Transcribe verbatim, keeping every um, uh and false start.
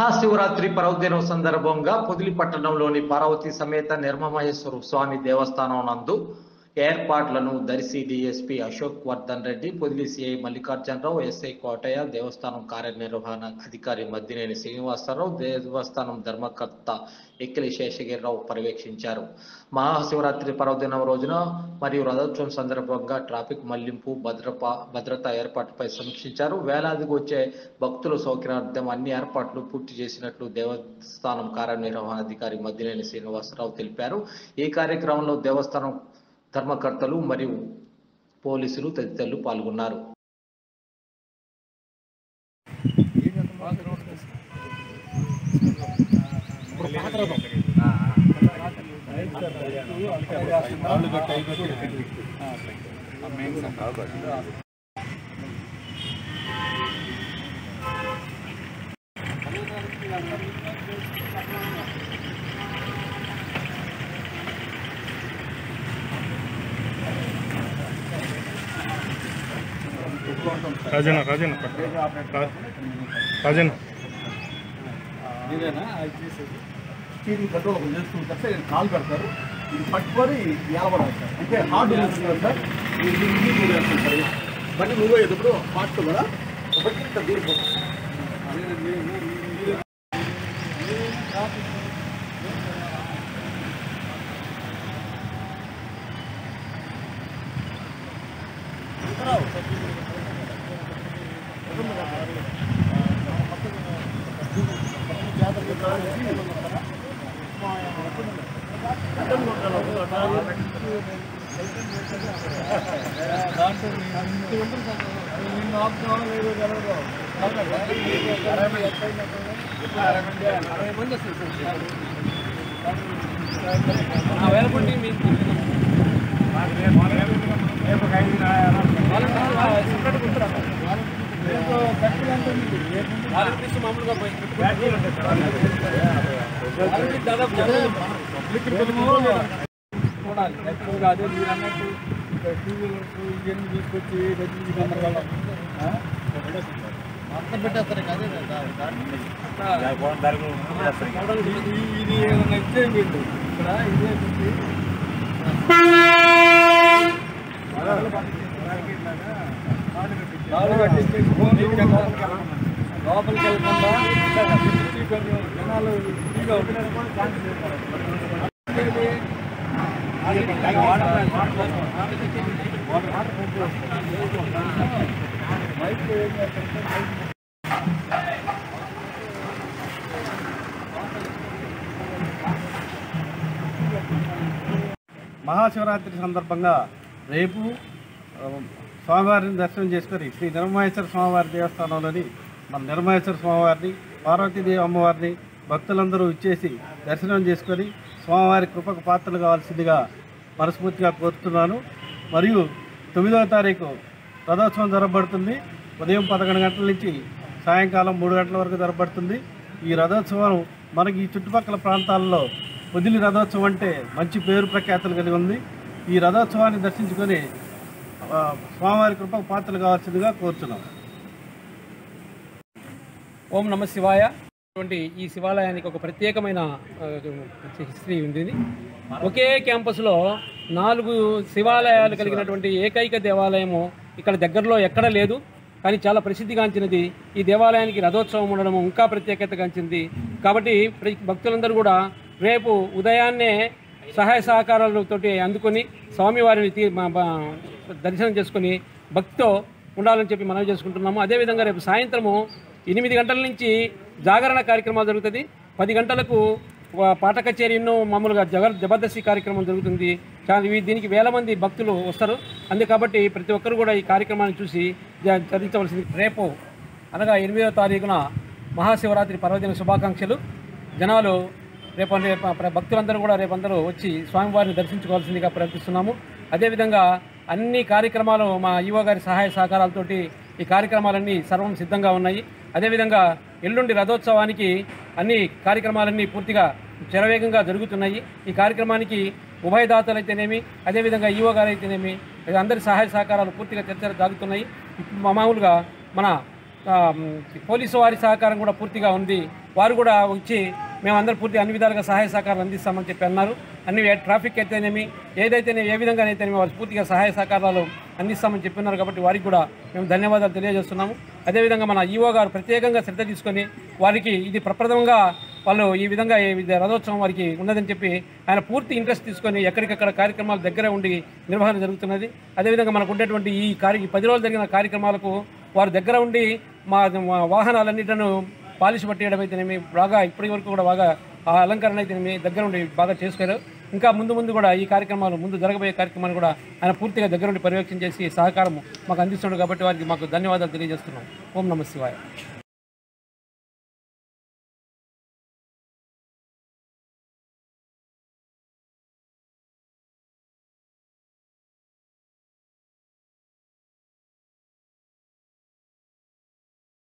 మహాశివరాత్రి పర్వదినం సందర్భంగా పొదిలి పట్టణంలోని పార్వతీ సమేత నిర్మమహేశ్వర స్వామి దేవస్థానం నందు ఏర్పాట్లను Darsi DSP Ashok Vardhan Reddy, Podili CI Mallikarjunarao, SI Kotaiah, దేవస్థానం కార్యనిర్వహణ అధికారి మద్దినేని శ్రీనివాసరావు, దేవస్థానం ధర్మకర్త ఎక్కిలి శేషగిరిరావు పర్యవేక్షించారు. మహాశివరాత్రి పర్వదినం రోజున మరియు రథోత్సవం సందర్భంగా ట్రాఫిక్ మళ్లింపు, భద్రప భద్రతా ఏర్పాట్లపై సమీక్షించారు. వేలాదికి వచ్చే భక్తుల సౌకర్యార్థం అన్ని ఏర్పాట్లు పూర్తి చేసినట్లు దేవస్థానం కార్యనిర్వహణ అధికారి మద్దినేని శ్రీనివాసరావు తెలిపారు. ఈ కార్యక్రమంలో దేవస్థానం ధర్మకర్తలు మరియు పోలీసులు తదితరులు పాల్గొన్నారు. రాజన్న రాజన్న రాజన్న స్టీరింగ్ కంట్రోల్ చేసుకుంటారు సార్. కాల్ పెడతారు, ఇది పట్టుకొని నిలబడాలి సార్. అంటే హార్డ్ వేస్తున్నారు సార్. సార్ బండి మూవ్ అయ్యేటప్పుడు హార్ట్ కూడా ఒకటి ఇంత దూరం మామూలుగా చూడాలి. యాక్చువల్గా అదే మీరు అన్నట్టు టూ వీలర్స్ ఇవన్నీ తీసుకొచ్చి మొత్తం పెట్టేస్తారు. అదే ఇది ఏదైనా ఇచ్చేయండి ఇక్కడ. ఇదే లోపలికి వెళ్ళకుండా కొంచెం జనాలు ఫ్రీగా మహాశివరాత్రి సందర్భంగా రేపు స్వామివారిని దర్శనం చేసుకొని శ్రీ నిర్మహేశ్వర స్వామివారి దేవస్థానంలోని మన నిర్మహేశ్వర స్వామివారిని, పార్వతీదేవి అమ్మవారిని భక్తులందరూ ఇచ్చేసి దర్శనం చేసుకొని స్వామివారి కృపకు పాత్రలు కావాల్సిందిగా మనస్ఫూర్తిగా కోరుతున్నాను. మరియు తొమ్మిదవ తారీఖు రథోత్సవం జరగబడుతుంది. ఉదయం పదకొండు గంటల నుంచి సాయంకాలం మూడు గంటల వరకు జరగబడుతుంది. ఈ రథోత్సవం మనకి ఈ చుట్టుపక్కల ప్రాంతాల్లో పొదిలి రథోత్సవం అంటే మంచి పేరు ప్రఖ్యాతులు కలిగి ఉంది. ఈ రథోత్సవాన్ని దర్శించుకొని స్వామివారి కృపకు పాత్రలు కావాల్సిందిగా కోరుతున్నాం. ఓం నమ శివాయ. ఈ శివాలయానికి ఒక ప్రత్యేకమైన హిస్టరీ ఉంది. ఒకే క్యాంపస్లో నాలుగు శివాలయాలు కలిగినటువంటి ఏకైక దేవాలయము ఇక్కడ దగ్గరలో ఎక్కడ లేదు. కానీ చాలా ప్రసిద్ధిగాంచినది. ఈ దేవాలయానికి రథోత్సవం ఉండడం ఇంకా ప్రత్యేకతగాంచింది. కాబట్టి భక్తులందరూ కూడా రేపు ఉదయాన్నే సహాయ సహకారాలతోటి అందుకొని స్వామివారిని దర్శనం చేసుకొని భక్తితో ఉండాలని చెప్పి మనవి చేసుకుంటున్నాము. అదేవిధంగా రేపు సాయంత్రము ఎనిమిది గంటల నుంచి జాగరణ కార్యక్రమాలు జరుగుతుంది. పది గంటలకు పాట కచేరీను మామూలుగా జగ జబర్దస్తి కార్యక్రమం జరుగుతుంది. దీనికి వేల మంది భక్తులు వస్తారు. అందు కాబట్టి ప్రతి ఒక్కరు కూడా ఈ కార్యక్రమాన్ని చూసి చదివించవలసింది. రేపు అనగా ఎనిమిదవ తారీఖున మహాశివరాత్రి పర్వదిన శుభాకాంక్షలు. జనాలు రేపు భక్తులందరూ కూడా రేపందరూ వచ్చి స్వామివారిని దర్శించుకోవాల్సిందిగా ప్రయత్నిస్తున్నాము. అదేవిధంగా అన్ని కార్యక్రమాలు మా ఈవో గారి సహాయ సహకారాలతోటి ఈ కార్యక్రమాలన్నీ సర్వం సిద్ధంగా ఉన్నాయి. అదేవిధంగా ఎల్లుండి రథోత్సవానికి అన్ని కార్యక్రమాలన్నీ పూర్తిగా శరవేగంగా జరుగుతున్నాయి. ఈ కార్యక్రమానికి ఉభయదాతలు అయితేనేమి, అదేవిధంగా ఈవో గారు అయితేనేమి అందరి సహాయ సహకారాలు పూర్తిగా చర్చలు సాగుతున్నాయి. మామూలుగా మన పోలీసు వారి సహకారం కూడా పూర్తిగా ఉంది. వారు కూడా వచ్చి మేమందరం పూర్తి అన్ని విధాలుగా సహాయ సహకారాలు అందిస్తామని చెప్పి అన్నారు. అన్ని ట్రాఫిక్ అయితేనేమి ఏదైతేనే ఏ విధంగానైతేనేమి వారు పూర్తిగా సహాయ సహకారాలు అందిస్తామని చెప్పినారు. కాబట్టి వారికి కూడా మేము ధన్యవాదాలు తెలియజేస్తున్నాము. అదేవిధంగా మన ఈవో గారు ప్రత్యేకంగా శ్రద్ధ తీసుకొని వారికి ఇది ప్రప్రథమంగా వాళ్ళు ఈ విధంగా రథోత్సవం వారికి ఉన్నదని చెప్పి ఆయన పూర్తి ఇంట్రెస్ట్ తీసుకొని ఎక్కడికక్కడ కార్యక్రమాలు దగ్గర ఉండి నిర్వహణ జరుగుతున్నది. అదేవిధంగా మనకు ఉండేటువంటి ఈ కార్య పది రోజులు జరిగిన కార్యక్రమాలకు వారు దగ్గర ఉండి మా వాహనాలన్నింటిను పాలిష్ పట్టేయడం అయితేనేమి బాగా ఇప్పటి వరకు కూడా బాగా ఆ అలంకరణ అయితేనేమి దగ్గర ఉండి బాగా చేసుకోరు. ఇంకా ముందు ముందు కూడా ఈ కార్యక్రమాలు ముందు జరగబోయే కార్యక్రమాలు కూడా ఆయన పూర్తిగా దగ్గర ఉండి పర్యవేక్షణ చేసి సహకారం మాకు అందిస్తున్నాడు. కాబట్టి వారికి మాకు ధన్యవాదాలు తెలియజేస్తున్నాం. ఓం నమః శివాయ.